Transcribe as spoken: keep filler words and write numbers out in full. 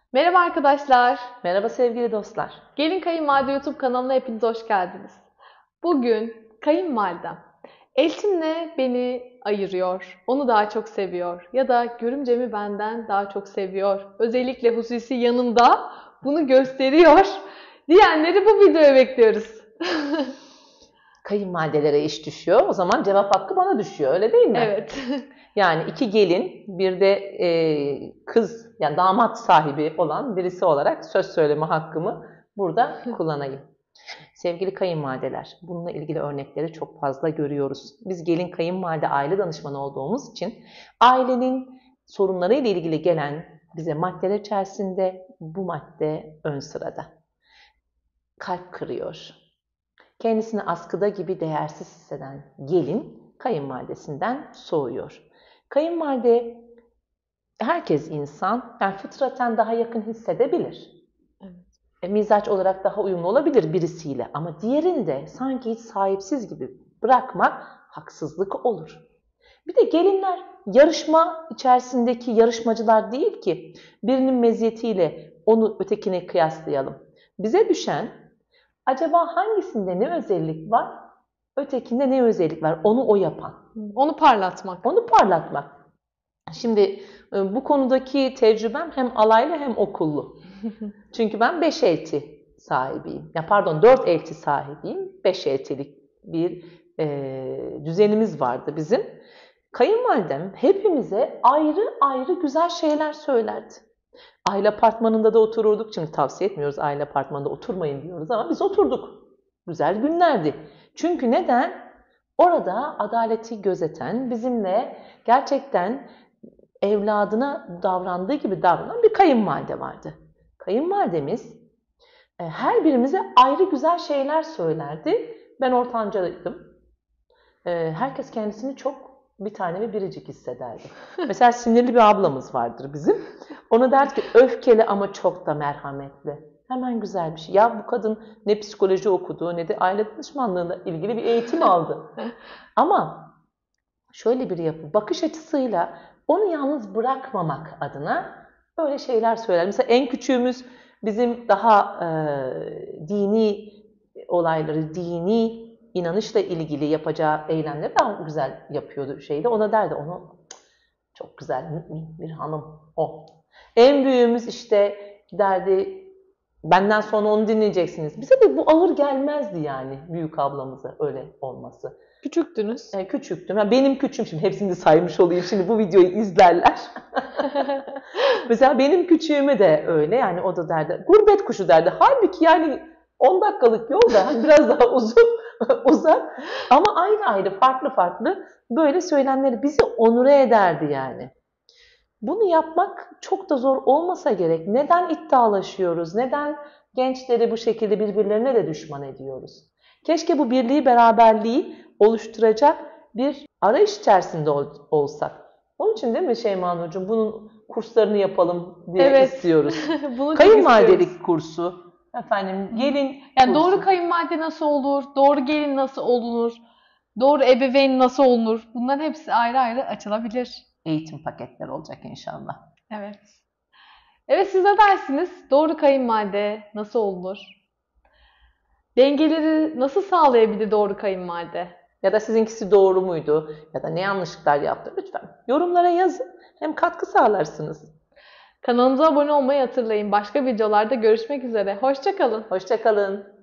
Merhaba arkadaşlar. Merhaba sevgili dostlar. Gelin Kayınvalide YouTube kanalına hepiniz hoş geldiniz. Bugün kayınvalidem Elçin'le beni ayırıyor, onu daha çok seviyor ya da görümcemi benden daha çok seviyor. Özellikle hususi yanımda bunu gösteriyor diyenleri bu videoya bekliyoruz. Kayınvalidelere iş düşüyor. O zaman cevap hakkı bana düşüyor. Öyle değil mi? Evet. Yani iki gelin, bir de e, kız, yani damat sahibi olan birisi olarak söz söyleme hakkımı burada kullanayım. Sevgili kayınvalideler, bununla ilgili örnekleri çok fazla görüyoruz. Biz gelin kayınvalide aile danışmanı olduğumuz için ailenin sorunlarıyla ilgili gelen bize maddeler içerisinde bu madde ön sırada. Kalp kırıyor. Kendisini askıda gibi değersiz hisseden gelin kayınvalidesinden soğuyor. Kayınvalide herkes insan, yani fıtraten daha yakın hissedebilir. Evet. E, mizaç olarak daha uyumlu olabilir birisiyle ama diğerini de sanki hiç sahipsiz gibi bırakmak haksızlık olur. Bir de gelinler yarışma içerisindeki yarışmacılar değil ki birinin meziyetiyle onu ötekine kıyaslayalım. Bize düşen acaba hangisinde ne özellik var, ötekinde ne özellik var, onu o yapan. Onu parlatmak. Onu parlatmak. Şimdi bu konudaki tecrübem hem alaylı hem okullu. Çünkü ben beş elti sahibiyim. Ya pardon dört elti sahibiyim. Beş eltilik bir e, düzenimiz vardı bizim. Kayınvalidem hepimize ayrı ayrı güzel şeyler söylerdi. Aile apartmanında da otururduk. Çünkü tavsiye etmiyoruz aile apartmanında oturmayın diyoruz ama biz oturduk. Güzel günlerdi. Çünkü neden? Orada adaleti gözeten, bizimle gerçekten evladına davrandığı gibi davranan bir kayınvalide vardı. Kayınvalidemiz her birimize ayrı güzel şeyler söylerdi. Ben ortancaydım. Herkes kendisini çok bir tane ve biricik hissederdi. Mesela sinirli bir ablamız vardır bizim. Ona derdi ki öfkeli ama çok da merhametli. Hemen güzel bir şey. Ya bu kadın ne psikoloji okudu ne de aile danışmanlığına ilgili bir eğitim aldı. Ama şöyle bir yapı, bakış açısıyla onu yalnız bırakmamak adına böyle şeyler söyler. Mesela en küçüğümüz bizim daha e, dini olayları, dini inanışla ilgili yapacağı eylemleri daha güzel yapıyordu şeyde. Ona derdi, onu çok güzel, mümin bir hanım o. En büyüğümüz işte derdi, benden sonra onu dinleyeceksiniz. Bize de bu ağır gelmezdi yani büyük ablamıza öyle olması. Küçüktünüz. E, küçüktüm. Yani benim küçüğüm, şimdi hepsini de saymış olayım. Şimdi bu videoyu izlerler. Mesela benim küçüğüme de öyle. Yani o da derdi, gurbet kuşu derdi. Halbuki yani on dakikalık yol da biraz daha uzun, uzak. Ama ayrı ayrı, farklı farklı böyle söylemleri bizi onure ederdi yani. Bunu yapmak çok da zor olmasa gerek. Neden iddialaşıyoruz? Neden gençleri bu şekilde birbirlerine de düşman ediyoruz? Keşke bu birliği, beraberliği oluşturacak bir arayış içerisinde ol, olsak. Onun için değil mi Şeyma Nurcuğum? Bunun kurslarını yapalım diye Evet. istiyoruz. Bunu Kayınvalidelik kursu, efendim gelin yani kursu. doğru kayınvalide nasıl olur? Doğru gelin nasıl olunur? Doğru ebeveyn nasıl olunur? Bunların hepsi ayrı ayrı açılabilir. Eğitim paketleri olacak inşallah. Evet. Evet, siz ne dersiniz? Doğru kayınvalide nasıl olunur? Dengeleri nasıl sağlayabilir doğru kayınvalide? Ya da sizinkisi doğru muydu? Ya da ne yanlışlıklar yaptı? Lütfen yorumlara yazın. Hem katkı sağlarsınız. Kanalımıza abone olmayı hatırlayın. Başka videolarda görüşmek üzere. Hoşça kalın. Hoşça kalın.